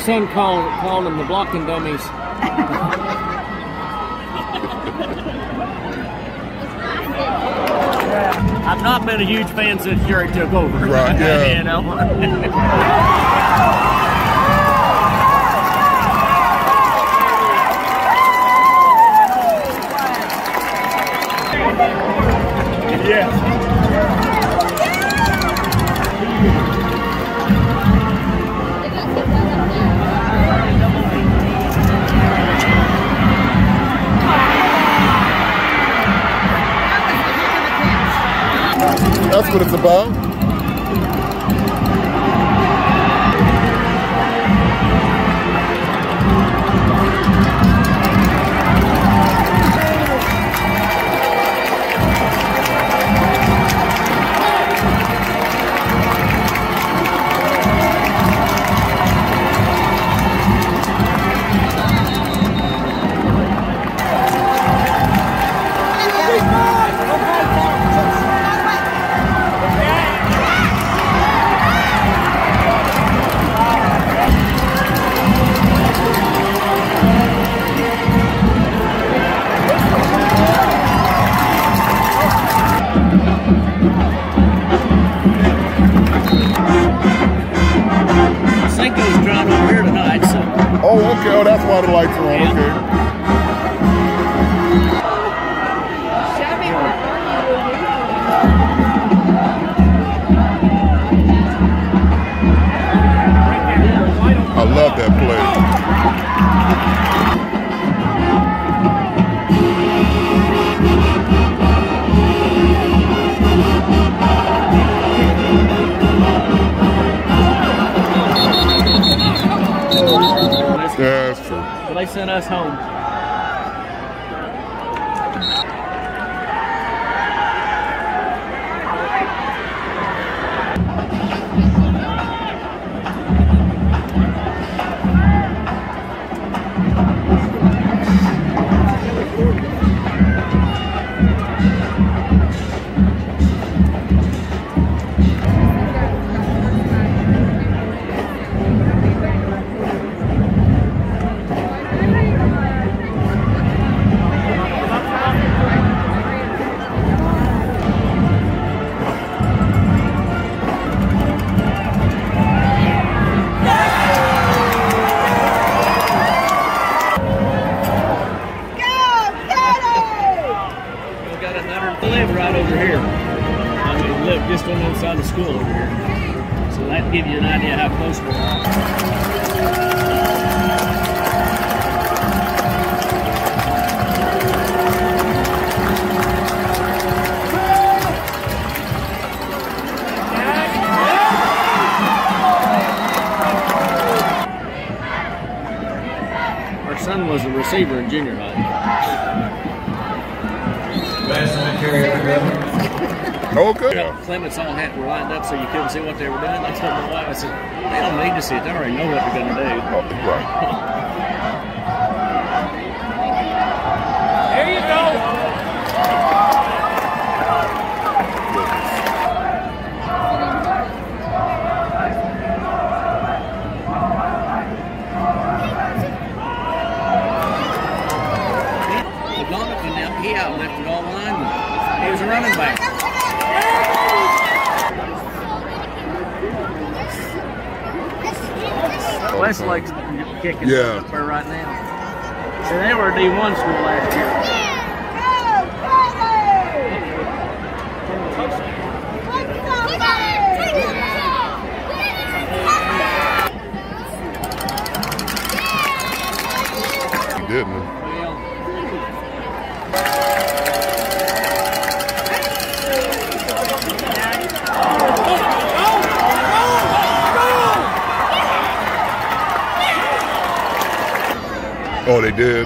son called them the blocking dummies. I've not been a huge fan since Jerry took over. Right, yeah. You know? That's what it's about. Okay, oh, that's why the lights are on, okay. I love that play. Yeah, that's true. Well, they sent us home. Just on the other side of the school over here. So that'll give you an idea how close we are. Our son was a receiver in junior high. Okay. Yeah. Clements all were lined up so you couldn't see what they were doing. I told my wife, I said, they don't need to see it. They already know what they're going to do. Oh, right. There you go. He outlifted all the linemen. He was a running back. Westlake's kicking for right now. So they were a D1 school last year. Didn't he? Oh, they did.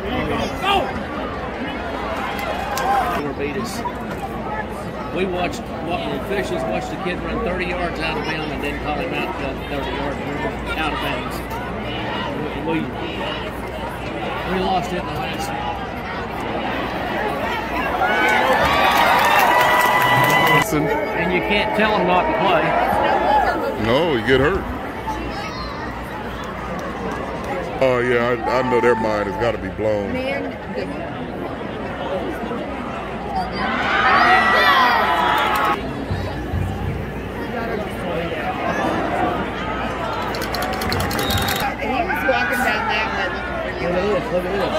Beat us. We watched the officials watched the kid run 30 yards out of bounds and didn't call him out until 30 yards out of bounds. We lost it in the last. And you can't tell them not to play. No, you get hurt. Oh yeah, I know their mind has got to be blown. Walking down that way looking for you. Look at this, look at this.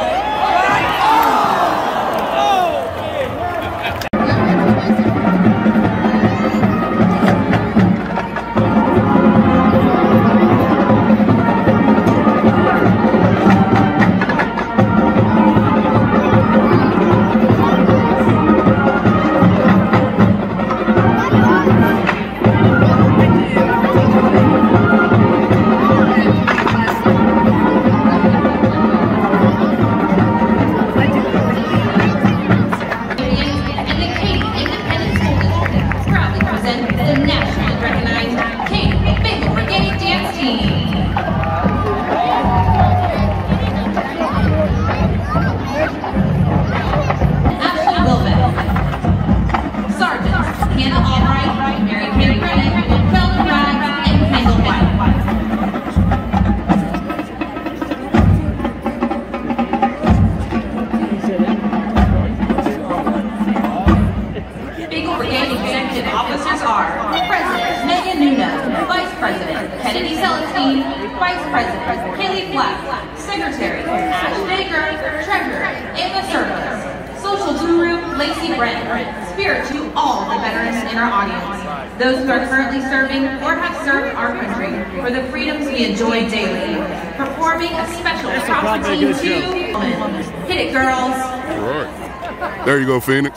Vice President, Kaylee Flack, Secretary, Ash Baker, Treasurer, Emma Service, Social Guru, Lacey Brent, Spirit to all the veterans in our audience, those who are currently serving or have served our country for the freedoms we enjoy daily, performing a special props team to Hit it, girls. All right. There you go, Phoenix.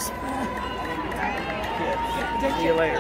See you later.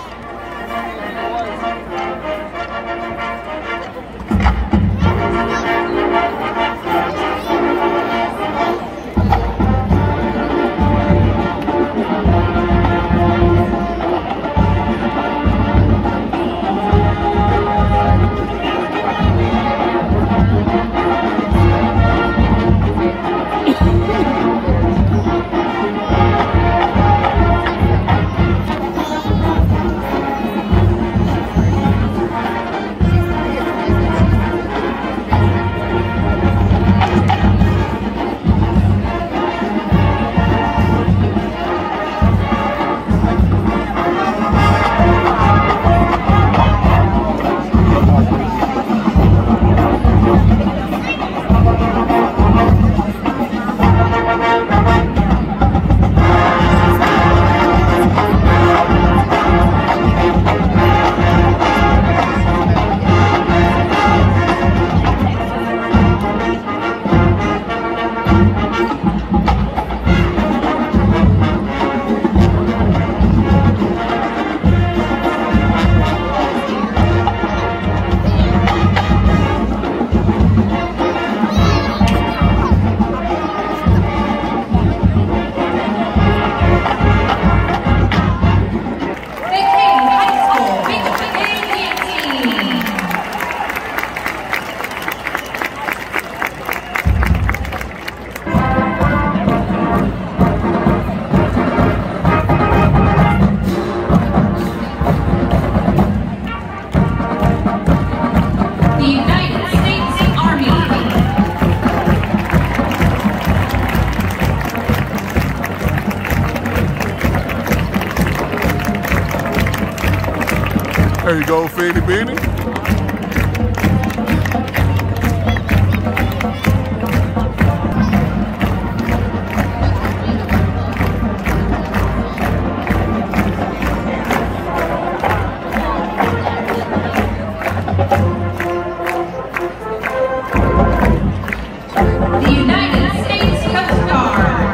There you go, Feeny Beanie. The United States Coast Guard.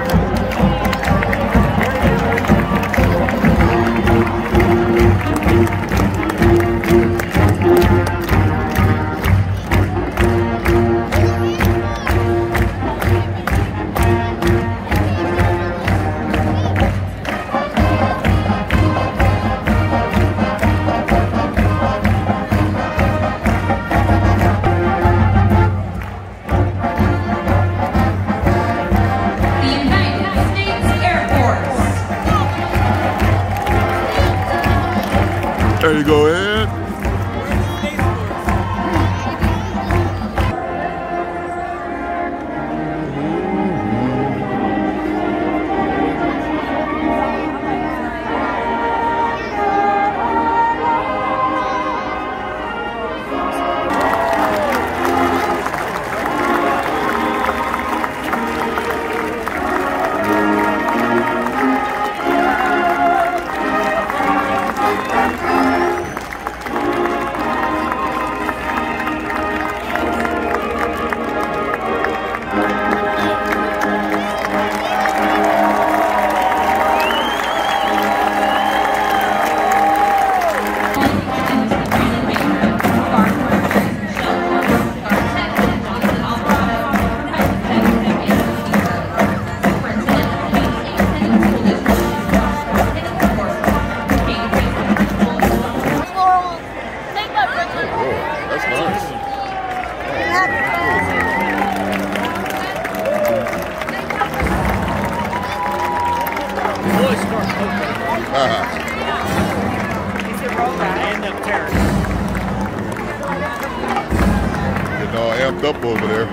There you go, Ed. Getting all amped up over there.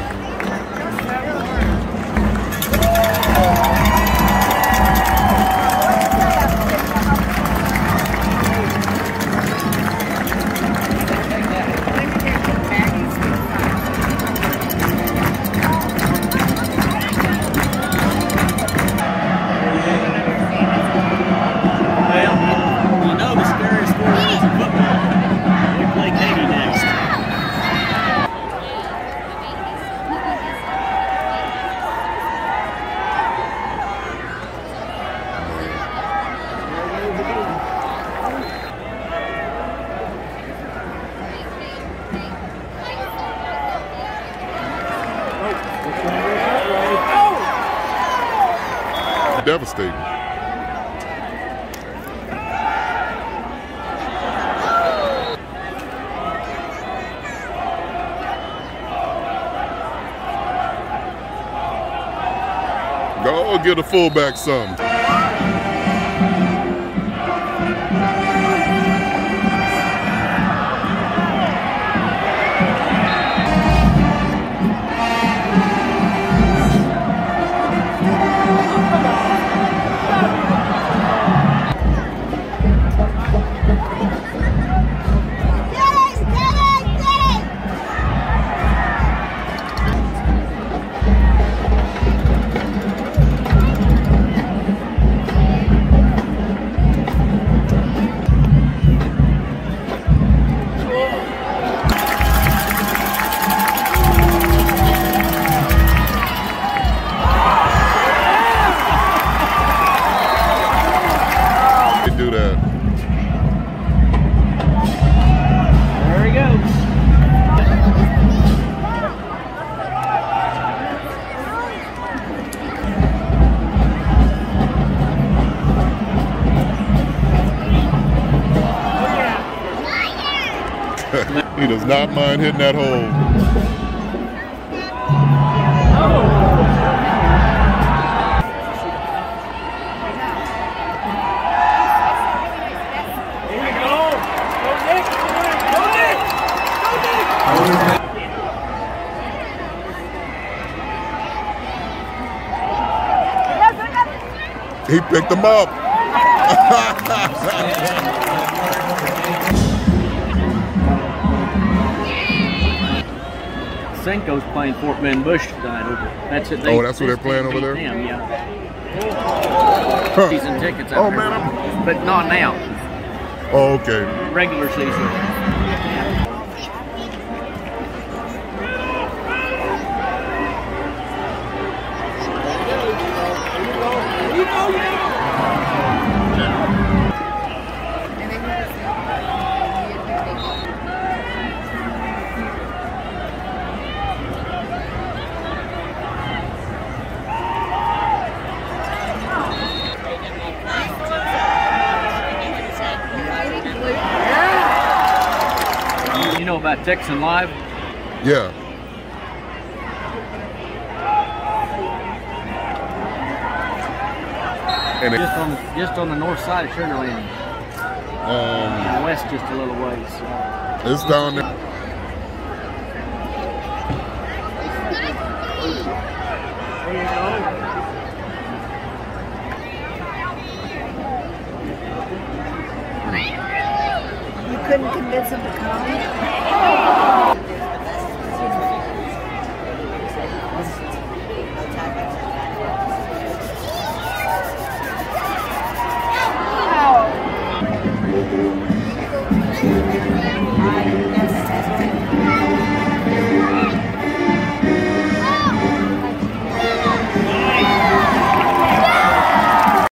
Devastating. Go get a fullback some. Do that. There he goes. He does not mind hitting that hole. He picked them up. Cinco's playing Fort Bend Bush tonight over. That's it. Oh, that's what they're playing over there? Yeah. Huh. Season tickets. Oh, out there. man, But not now. Oh, okay. Regular season. You know about Texan Live? Yeah. And Just on the north side of Sugar Land. And west just a little ways. it's down there. You couldn't convince him to come? Wow.